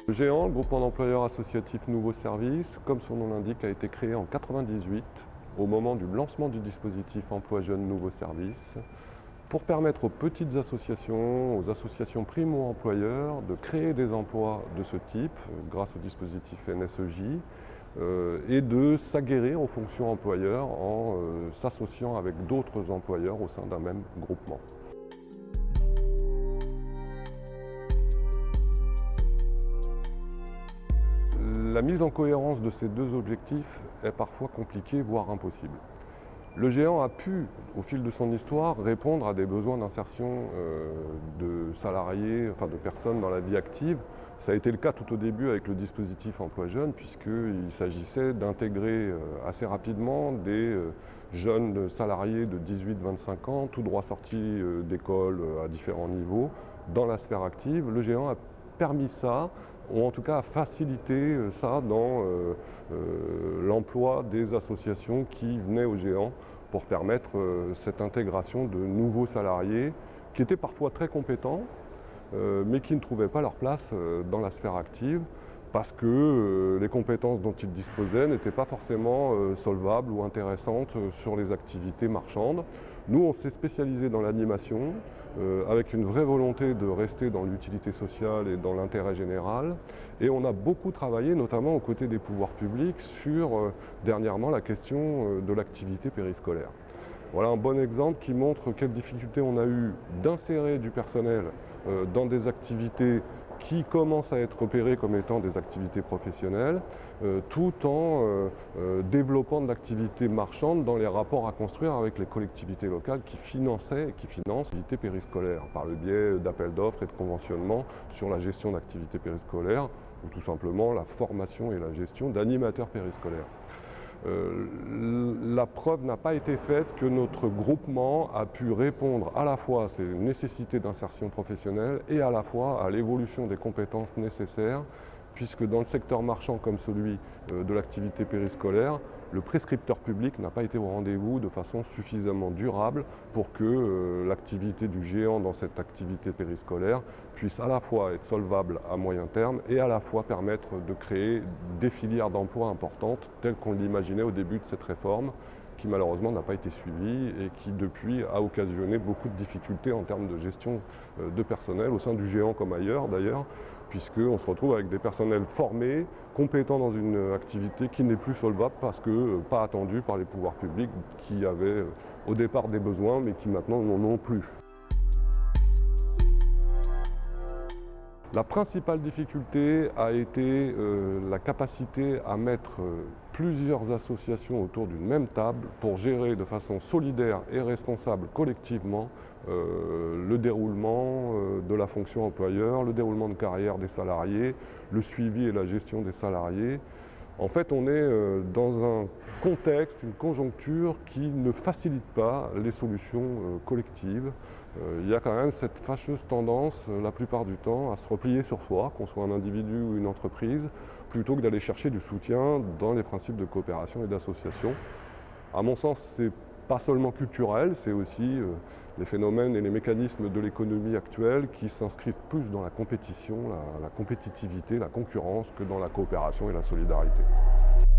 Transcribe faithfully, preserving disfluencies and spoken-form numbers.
Le Géant, le groupement d'employeurs associatifs Nouveaux Services, comme son nom l'indique, a été créé en mille neuf cent quatre-vingt-dix-huit, au moment du lancement du dispositif Emploi Jeunes Nouveaux Services, pour permettre aux petites associations, aux associations primo-employeurs, de créer des emplois de ce type, grâce au dispositif N S E J, euh, et de s'aguerrir aux fonctions employeurs en euh, s'associant avec d'autres employeurs au sein d'un même groupement. La mise en cohérence de ces deux objectifs est parfois compliquée, voire impossible. Le Géant a pu, au fil de son histoire, répondre à des besoins d'insertion euh, de salariés, enfin de personnes dans la vie active. Ça a été le cas tout au début avec le dispositif Emploi Jeunes, puisqu'il s'agissait d'intégrer euh, assez rapidement des euh, jeunes salariés de dix-huit à vingt-cinq ans, tout droit sortis euh, d'école euh, à différents niveaux, dans la sphère active. Le Géant a permis ça, ou en tout cas à faciliter ça dans euh, euh, l'emploi des associations qui venaient au Géant pour permettre euh, cette intégration de nouveaux salariés qui étaient parfois très compétents, euh, mais qui ne trouvaient pas leur place euh, dans la sphère active parce que euh, les compétences dont ils disposaient n'étaient pas forcément euh, solvables ou intéressantes euh, sur les activités marchandes. Nous, on s'est spécialisé dans l'animation, euh, avec une vraie volonté de rester dans l'utilité sociale et dans l'intérêt général. Et on a beaucoup travaillé, notamment aux côtés des pouvoirs publics, sur, euh, dernièrement, la question euh, de l'activité périscolaire. Voilà un bon exemple qui montre quelles difficultés on a eu d'insérer du personnel euh, dans des activités qui commencent à être repérées comme étant des activités professionnelles, euh, tout en euh, euh, développant de l'activité marchande dans les rapports à construire avec les collectivités locales qui finançaient et qui financent l'activité périscolaire par le biais d'appels d'offres et de conventionnements sur la gestion d'activités périscolaires ou tout simplement la formation et la gestion d'animateurs périscolaires. Euh, la preuve n'a pas été faite que notre groupement a pu répondre à la fois à ces nécessités d'insertion professionnelle et à la fois à l'évolution des compétences nécessaires, puisque dans le secteur marchand comme celui euh, de l'activité périscolaire, le prescripteur public n'a pas été au rendez-vous de façon suffisamment durable pour que euh, l'activité du Géant dans cette activité périscolaire puisse à la fois être solvable à moyen terme et à la fois permettre de créer des filières d'emploi importantes telles qu'on l'imaginait au début de cette réforme, qui malheureusement n'a pas été suivie et qui depuis a occasionné beaucoup de difficultés en termes de gestion de personnel au sein du Géant comme ailleurs d'ailleurs, puisqu'on se retrouve avec des personnels formés, compétents dans une activité qui n'est plus solvable parce que pas attendue par les pouvoirs publics qui avaient au départ des besoins mais qui maintenant n'en ont plus. La principale difficulté a été euh, la capacité à mettre euh, plusieurs associations autour d'une même table pour gérer de façon solidaire et responsable collectivement euh, le déroulement euh, de la fonction employeur, le déroulement de carrière des salariés, le suivi et la gestion des salariés. En fait, on est euh, dans un contexte, une conjoncture qui ne facilite pas les solutions euh, collectives. Euh, il y a quand même cette fâcheuse tendance, euh, la plupart du temps, à se replier sur soi, qu'on soit un individu ou une entreprise, plutôt que d'aller chercher du soutien dans les principes de coopération et d'association. À mon sens, c'est pas seulement culturel, c'est aussi euh, les phénomènes et les mécanismes de l'économie actuelle qui s'inscrivent plus dans la compétition, la, la compétitivité, la concurrence que dans la coopération et la solidarité.